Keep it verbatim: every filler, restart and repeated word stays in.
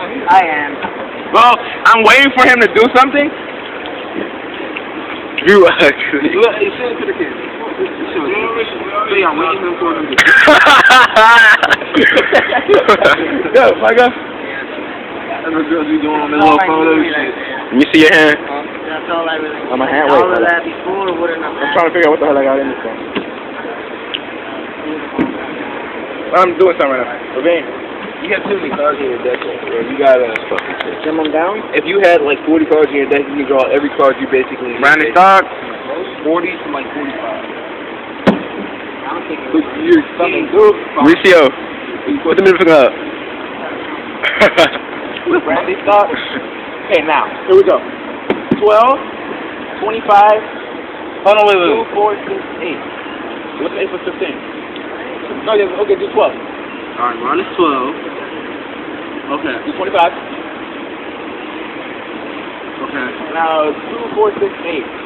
I am. Well, I'm waiting for him to do something. You actually. Look, hey, show it to the kids. Show it. So yeah, I'm waiting for them to do. Go, my God. That's what girls be doing on their little photo shit. Let me see your hand. That's all I really. On my hand, All wait. of that before would have I'm trying to figure out what the hell I got in this thing. I'm doing something right now. Levine. You have too many cards in your deck, bro. You gotta fucking shit. Jim them down? If you had like forty cards in your deck, you can draw every card you basically need. Brandon Stark. forty to like forty-five. Look, you're fucking good. Mauricio. Put the middle finger up. Brandy Stark. Okay, now, here we go. twelve, twenty-five, Oh, no, wait, wait, two, four, six, eight. What's eight for fifteen? No, yeah, okay, do twelve. Alright, we're on this twelve. Okay. Do twenty-five. Okay. Now, two, four, six, eight.